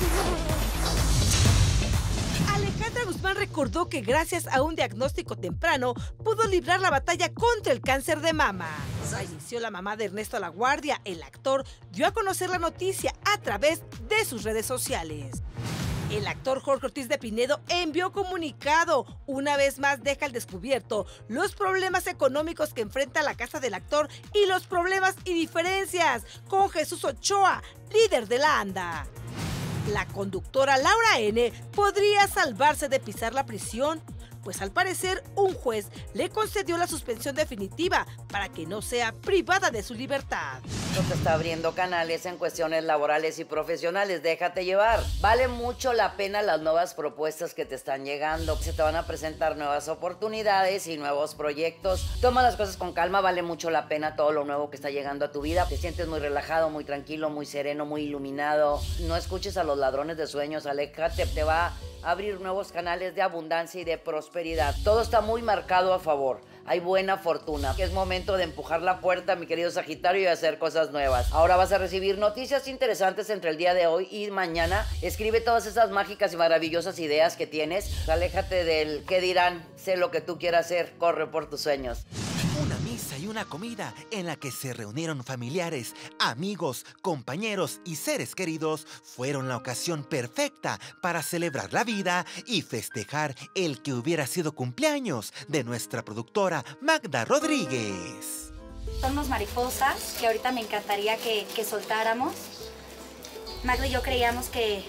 Alejandra Guzmán recordó que gracias a un diagnóstico temprano pudo librar la batalla contra el cáncer de mama. Falleció la mamá de Ernesto Laguardia. El actor dio a conocer la noticia a través de sus redes sociales. El actor Jorge Ortiz de Pinedo envió comunicado. Una vez más deja al descubierto los problemas económicos que enfrenta la casa del actor y los problemas y diferencias con Jesús Ochoa, líder de la ANDA. La conductora Laura N. podría salvarse de pisar la prisión, pues al parecer un juez le concedió la suspensión definitiva para que no sea privada de su libertad. Esto te está abriendo canales en cuestiones laborales y profesionales, déjate llevar. Vale mucho la pena las nuevas propuestas que te están llegando. Se te van a presentar nuevas oportunidades y nuevos proyectos. Toma las cosas con calma, vale mucho la pena todo lo nuevo que está llegando a tu vida. Te sientes muy relajado, muy tranquilo, muy sereno, muy iluminado. No escuches a los ladrones de sueños, aléjate, te va a abrir nuevos canales de abundancia y de prosperidad. Todo está muy marcado a favor. Hay buena fortuna. Es momento de empujar la puerta, mi querido Sagitario, y hacer cosas nuevas. Ahora vas a recibir noticias interesantes entre el día de hoy y mañana. Escribe todas esas mágicas y maravillosas ideas que tienes. Aléjate del qué dirán. Sé lo que tú quieras hacer. Corre por tus sueños. Una misa y una comida en la que se reunieron familiares, amigos, compañeros y seres queridos fueron la ocasión perfecta para celebrar la vida y festejar el que hubiera sido cumpleaños de nuestra productora Magda Rodríguez. Son unos mariposas que ahorita me encantaría que soltáramos. Magda y yo creíamos que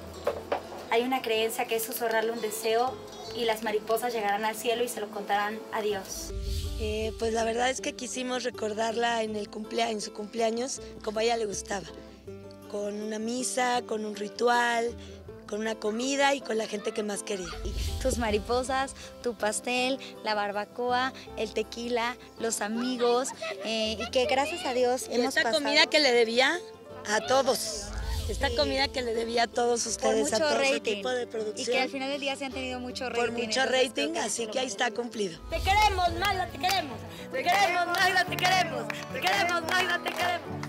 hay una creencia que es susurrarle un deseo y las mariposas llegarán al cielo y se lo contarán a Dios. Pues la verdad es que quisimos recordarla en su cumpleaños, como a ella le gustaba, con una misa, con un ritual, con una comida y con la gente que más quería. Tus mariposas, tu pastel, la barbacoa, el tequila, los amigos, y que gracias a Dios hemos pasado. Esta comida que le debía a todos. Esta comida que le debía a todos ustedes, a todo su equipo de producción. Y que al final del día se han tenido mucho rating. Por mucho rating, así que ahí está cumplido. Te queremos, Magda, te queremos. Te queremos, Magda, te queremos. Te queremos, Magda, te queremos.